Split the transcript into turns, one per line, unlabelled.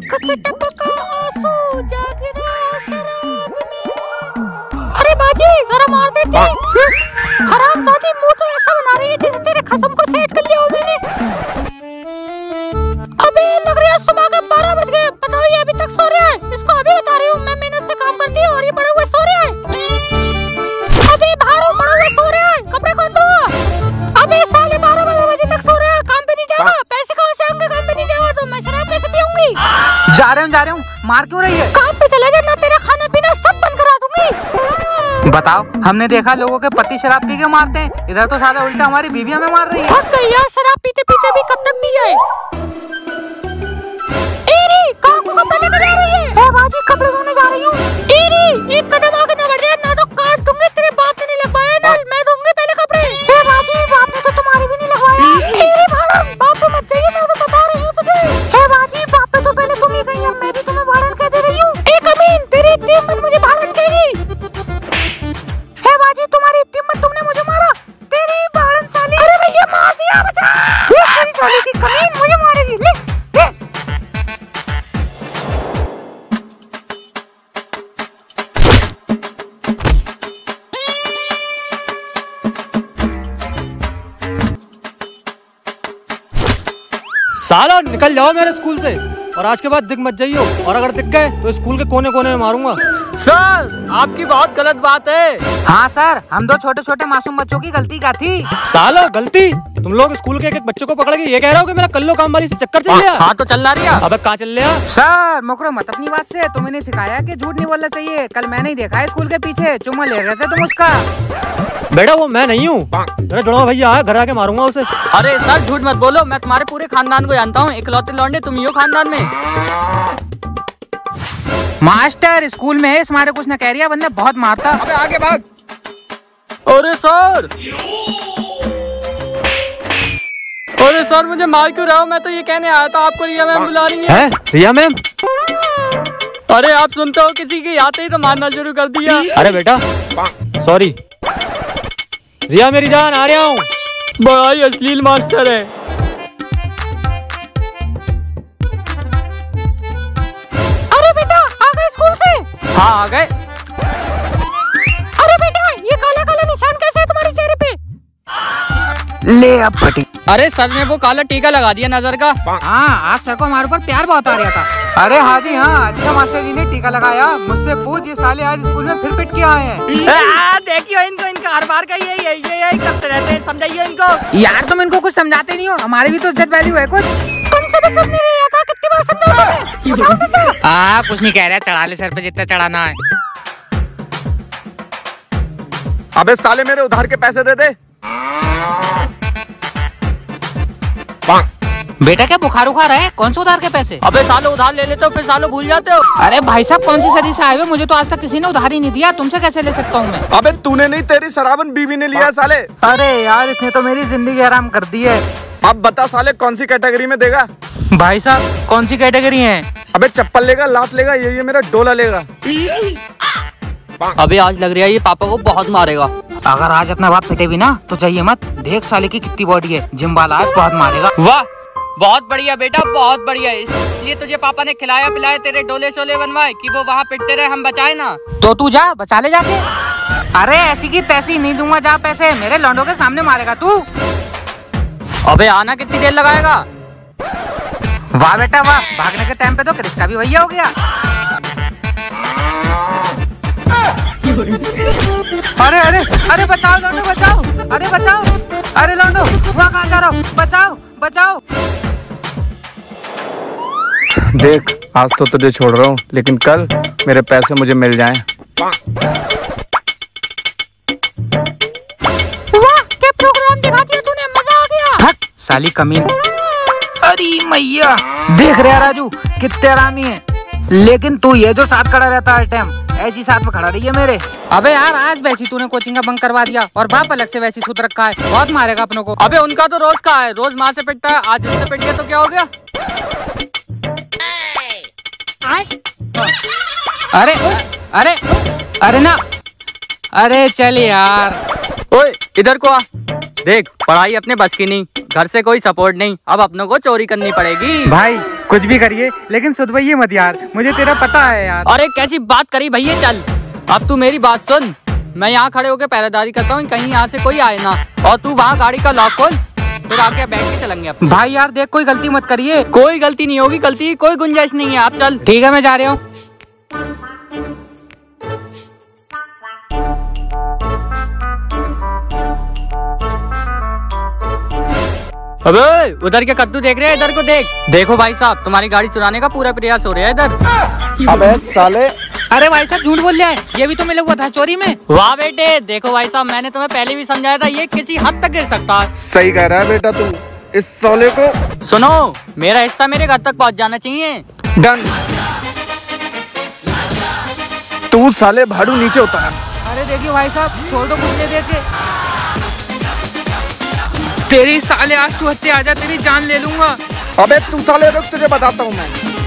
से टपका आंसू जागरा शराब में। अरे बाजी जरा मार देती। हरामजादी मुंह तो ऐसा बना रही है जैसे तेरे खसम को सेट कर लिया हो मैंने। अबे लग रहा है सुबह के 12 बज गए। बताओ ये अभी तक सो रहा है? इसको अभी बता रही हूँ मैं मेहनत से काम करती है और ये बड़े हुए सो रहा है। अबे भाड़ू बड़े हुए सो रहा है, कपड़े कौन धो? अबे साले 12 बजे तक सो रहा है, काम पे नहीं जाएगा? पैसे कहाँ से आएंगे? काम पे नहीं जाएगा तो मैं शराब कैसे पीऊंगी?
जा रहे हूँ, मार क्यों रही है?
काम पे चले जाना, तेरा खाना पीना सब बंद करा दूंगी।
बताओ, हमने देखा लोगों के पति शराब पी के मारते हैं, इधर तो साला उल्टा हमारी बीवी हमें मार रही है।
थक गई यार, शराब पीते पीते भी कब तक पी जाए। कहाँ को कपड़े लेकर जा रही है? ए बाजी कपड़े धोने जा रही हूँ। एक कदम आगे न बढ़ जाए ना तो काट दूंगी। तेरे बाप ने नहीं लगवाया नल, मैं दूंगी पहले कपड़े। ए बाजी बाप ने तो तुम्हारे भी नहीं लगवाया। बाप पे मत जाइए, मैं तो बता रही हूँ तुझे। ए बाजी बाप पे तो पहले तुम ही गई, अब मैं भी तुम्हें भाड़न कह दे रही हूँ। एक अमीन तेरी इतनी हिम्मत मुझे भाड़न कहेगी? ए बाजी तुम्हारी इतनी हिम्मत, तुमने मुझे मारा। तेरी भाड़न साली। अरे भैया मार दिया, बचा। तेरी साली की कमीन मुझे मारेगी। ले
साला निकल जाओ मेरे स्कूल से और आज के बाद दिख मत जाइयो, और अगर दिख गए तो स्कूल के कोने कोने में मारूंगा।
सर आपकी बहुत गलत बात है।
हाँ सर, हम दो छोटे छोटे मासूम बच्चों की गलती का थी।
साला गलती? तुम लोग स्कूल के एक बच्चों को पकड़ के ये कह रहे हो कि मेरा कल्लो काम वाली से चक्कर चल गया?
हाँ तो चल रहा।
अबे कहाँ चल रहा?
सर मुकरो मत अपनी बात से, तुम्हें सिखाया कि झूठ नहीं बोलना चाहिए। कल मैंने ही देखा है स्कूल के पीछे चुम्मा ले रहे थे तुम उसका।
बेटा वो मैं नहीं हूँ, मेरा जुड़वा भैया है, घर आके मारूंगा उसे।
अरे सर झूठ मत बोलो, मैं तुम्हारे पूरे खानदान को जानता हूँ। इकलौते लौंडे तुम ही हो खानदान में।
मास्टर स्कूल में है, तुम्हारे कुछ न कह रही है, बंदे बहुत मारता।
अबे आगे भाग। अरे सर मुझे मार क्यों रहा हो? मैं तो ये कहने आया था आपको रिया मैम बुला रही है।
रिया मैम?
अरे आप सुनते हो किसी की आते ही तो मारना शुरू कर दिया।
अरे बेटा सॉरी। रिया मेरी जान, आ रहा हूँ।
बड़ा ही अश्लील मास्टर है।
अरे बेटा आ गए स्कूल से?
हाँ आ गए।
अरे बेटा ये काला काला निशान कैसे है तुम्हारे चेहरे पे?
ले अब फटी।
अरे सर ने वो काला टीका लगा दिया नजर का।
हाँ आज सर को हमारे ऊपर प्यार बहुत आ रहा था। अरे हाँ जी हाँ, अच्छा मास्टर जी ने टीका लगाया। मुझसे पूछ, ये साले आज स्कूल में फिर पिट के आए हैं।
देखियो इनको, इनका हर बार का यही करते रहते हैं, समझाइए इनको।
यार तुम इनको कुछ समझाते नहीं हो, हमारी भी तो इज्जत वैल्यू है कुछ।
तुमसे भी चुप नहीं रहा था, कितनी बार समझाऊं?
कुछ नहीं कह रहा, चढ़ा ले सर पे जितना चढ़ाना है।
अबे साले मेरे उधार के पैसे दे दे।
बेटा क्या बुखार उखार है? कौन से उधार के पैसे?
अबे सालों उधार ले लेते हो फिर सालों भूल जाते हो।
अरे भाई साहब कौन सी सदी से आए हुए, मुझे तो आज तक किसी ने उधार ही नहीं दिया, तुमसे कैसे ले सकता हूँ मैं?
अबे तूने नहीं, तेरी शराबन बीवी ने लिया साले।
अरे यार इसने तो मेरी जिंदगी हराम कर दी है।
अब बता साले कौन सी कैटेगरी में देगा?
भाई साहब कौन सी कैटेगरी है?
अबे चप्पल लेगा, लात लेगा, ये मेरा डोला लेगा।
अबे आज लग रहा है ये पापा को बहुत मारेगा।
अगर आज अपना बाप पिटे भी ना तो जाइए मत, देख साले की कितनी बॉडी है, जिम वाला है, बहुत मारेगा।
वाह बहुत बढ़िया बेटा, बहुत बढ़िया। इसलिए तुझे पापा ने खिलाया पिलाया, तेरे डोले शोले बनवाए कि वो वहाँ पिटते रहे, हम बचाए ना।
तो तू जा बचा ले जाके। अरे ऐसी की तैसी नहीं दूंगा, जा पैसे मेरे लौंडों के सामने मारेगा तू।
अबे आना कितनी देर लगाएगा?
वाह बेटा वाह, भागने के टाइम पे तो क्रिश का भी भैया हो गया। अरे अरे अरे बचाओ लौंडो बचाओ, अरे बचाओ, अरे लौंडो वहाँ कहाँ जा रहा हो, बचाओ बचाओ।
देख आज तो तुझे छोड़ रहा हूँ, लेकिन कल मेरे पैसे मुझे मिल जाएं।
वाह क्या प्रोग्राम दिखा दिया तूने, मजा आ गया।
साली कमीन। अरे मैया देख रहे राजू कितने आरामी है, लेकिन तू ये जो साथ खड़ा रहता है हर टाइम, ऐसी साथ में खड़ा रही है मेरे। अबे यार आज वैसी तूने कोचिंग का बंक करवा दिया और बाप अलग से वैसी सूत रखा है, बहुत मारेगा अपनों को।
अबे उनका तो रोज का है, रोज माँ से पिटता है, आज इससे पिट गया तो क्या हो गया?
अरे अरे अरे ना, अरे चल यार।
ओए इधर को आ, देख पढ़ाई अपने बस की नहीं, घर से कोई सपोर्ट नहीं, अब अपनों को चोरी करनी पड़ेगी।
भाई कुछ भी करिए लेकिन सुधवाइए मत यार, मुझे तेरा पता है यार।
अरे कैसी बात करी भैया, चल अब तू मेरी बात सुन। मैं यहाँ खड़े होकर पहरेदारी करता हूँ, कहीं यहाँ से कोई आए ना, और तू वहाँ गाड़ी का लॉक खोल, फिर आके बैठ के चलेंगे अपने।
भाई यार देख, कोई गलती मत करिए।
कोई गलती नहीं होगी, गलती की कोई गुंजाइश नहीं है, आप चल।
ठीक है मैं जा रहा हूँ।
अबे उधर क्या कद्दू देख रहे हैं, इधर को देख। देखो भाई साहब, तुम्हारी गाड़ी चुराने का पूरा प्रयास हो रहा है इधर।
अबे साले,
अरे भाई साहब झूठ बोल रहा है, ये भी तो मिला हुआ था चोरी में।
वाह बेटे, देखो भाई साहब, मैंने तुम्हें पहले भी समझाया था, ये किसी हद तक गिर सकता है।
सही कह रहा है बेटा तू। इस साले को
सुनो, मेरा हिस्सा मेरे घर तक पहुंच जाना चाहिए।
डन। तू साले भाड़ू नीचे उतार।
अरे देखिए भाई साहब, छोड़ दो मुझे देके। तेरी साले आज तू हत्या आ जा, तेरी जान ले लूंगा।
अबे तू साले रुक, तुझे बताता हूँ मैं।